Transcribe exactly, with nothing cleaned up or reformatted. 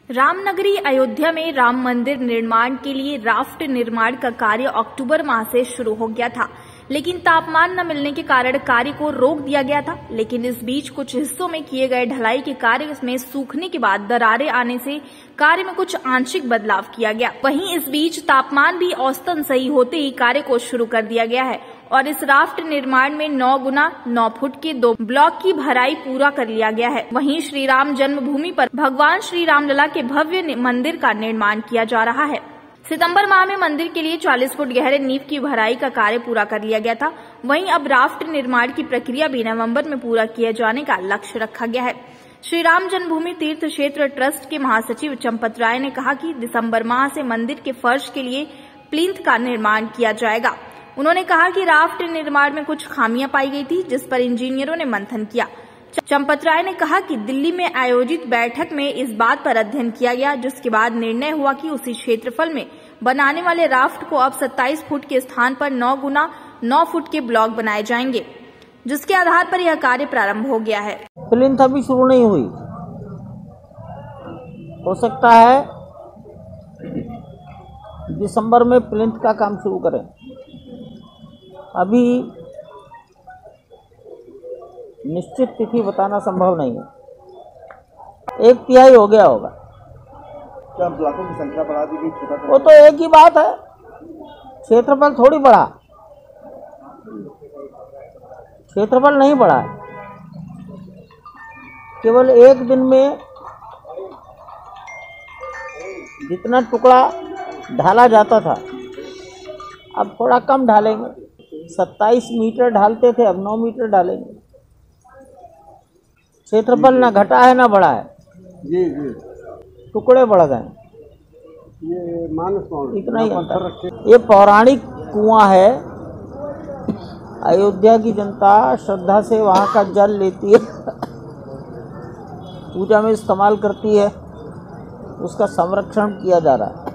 रामनगरी अयोध्या में राम मंदिर निर्माण के लिए राफ्ट निर्माण का कार्य अक्टूबर माह से शुरू हो गया था, लेकिन तापमान न मिलने के कारण कार्य को रोक दिया गया था। लेकिन इस बीच कुछ हिस्सों में किए गए ढलाई के कार्य में सूखने के बाद दरारें आने से कार्य में कुछ आंशिक बदलाव किया गया। वहीं इस बीच तापमान भी औसतन सही होते ही कार्य को शुरू कर दिया गया है और इस राफ्ट निर्माण में नौ गुना नौ फुट के दो ब्लॉक की भराई पूरा कर लिया गया है। वहीं श्री राम जन्मभूमि पर भगवान श्री रामलला के भव्य मंदिर का निर्माण किया जा रहा है। सितंबर माह में मंदिर के लिए चालीस फुट गहरे नींव की भराई का कार्य पूरा कर लिया गया था। वहीं अब राफ्ट निर्माण की प्रक्रिया भी नवंबर में पूरा किए जाने का लक्ष्य रखा गया है। श्री राम जन्मभूमि तीर्थ क्षेत्र ट्रस्ट के महासचिव चंपत राय ने कहा कि दिसंबर माह से मंदिर के फर्श के लिए प्लिंथ का निर्माण किया जाएगा। उन्होंने कहा कि राफ्ट निर्माण में कुछ खामियां पाई गई थी, जिस पर इंजीनियरों ने मंथन किया। चंपत राय ने कहा कि दिल्ली में आयोजित बैठक में इस बात पर अध्ययन किया गया, जिसके बाद निर्णय हुआ कि उसी क्षेत्रफल में बनाने वाले राफ्ट को अब सत्ताईस फुट के स्थान पर नौ गुना नौ फुट के ब्लॉक बनाए जाएंगे, जिसके आधार पर यह कार्य प्रारंभ हो गया है। प्लिंथ अभी शुरू नहीं हुई, हो सकता है दिसंबर में प्लिंथ का काम शुरू करें। अभी निश्चित तिथि बताना संभव नहीं है। एक तिहाई हो गया होगा। क्या ब्लॉकों की संख्या बढ़ा दी गई? छोटा वो तो एक ही बात है, क्षेत्रफल थोड़ी बढ़ा, क्षेत्रफल नहीं बढ़ा है। केवल एक दिन में जितना टुकड़ा ढाला जाता था अब थोड़ा कम ढालेंगे। सत्ताईस मीटर ढालते थे, अब नौ मीटर डालेंगे। क्षेत्रफल ना घटा है ना बढ़ा है, जी जी टुकड़े बढ़ गए। ये मानस इतना ही अंतर। ये पौराणिक कुआं है। अयोध्या की जनता श्रद्धा से वहाँ का जल लेती है, पूजा में इस्तेमाल करती है, उसका संरक्षण किया जा रहा है।